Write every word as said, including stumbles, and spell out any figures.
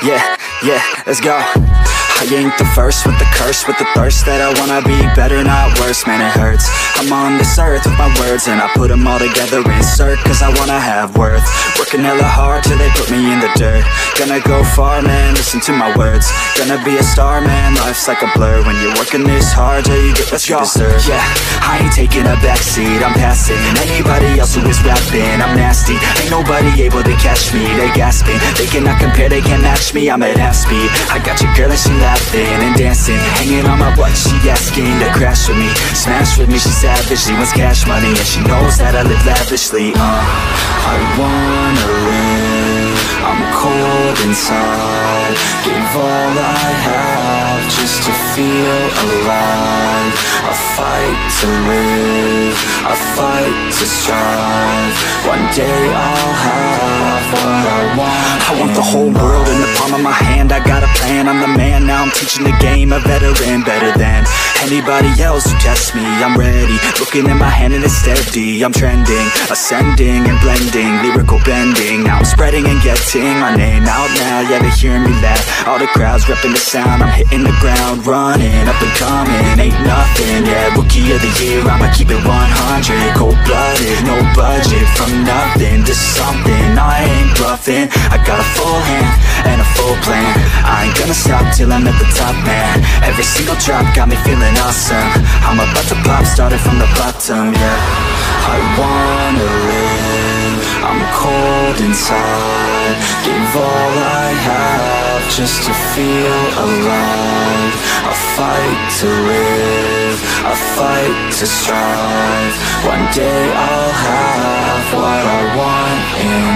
Yeah, yeah, let's go. I ain't the first with the curse, with the thirst that I wanna be better, not worse, man it hurts. I'm on this earth with my words and I put them all together, insert, cause I wanna have worth. Working hella hard till they put me in the dirt. Gonna go far, man, listen to my words. Gonna be a star, man, life's like a blur. When you're working this hard till you get what you deserve. Yeah, I ain't taking a backseat, I'm passing anybody else who is rapping. I'm nasty, ain't nobody able to catch me. They gasping, they cannot compare, they can't match me. I'm at half speed, I got your girl and she laughing and dancing, hanging on my butt, she asking to crash with me, smash with me, she savage, she wants cash money, and she knows that I live lavishly. uh, I wanna live, I'm cold inside, give all I have just to feel alive. I fight to live, I fight to strive, one day I'll have what I want. I want the whole world in the palm of my hand, I got a plan, I'm the man, now I'm teaching the game, a veteran, better than anybody else who tests me. I'm ready, looking in my hand and it's steady. I'm trending, ascending and blending, lyrical bending. Now I'm spreading and getting my name out now. Yeah, they hearing me laugh, all the crowds repping the sound. I'm hitting the ground, running, up and coming, ain't nothing. Yeah, rookie of the year, I'ma keep it one hundred. Cold-blooded, no budget, from nothing to something. I ain't bluffing, I got a full hand and a full plan. I ain't gonna stop till I'm at the top, man. Every single drop got me feeling awesome. I'm about to pop, started from the bottom, yeah. I wanna live, I'm cold inside, give all I have just to feel alive. I fight to live, I fight to strive, one day I'll have what I want in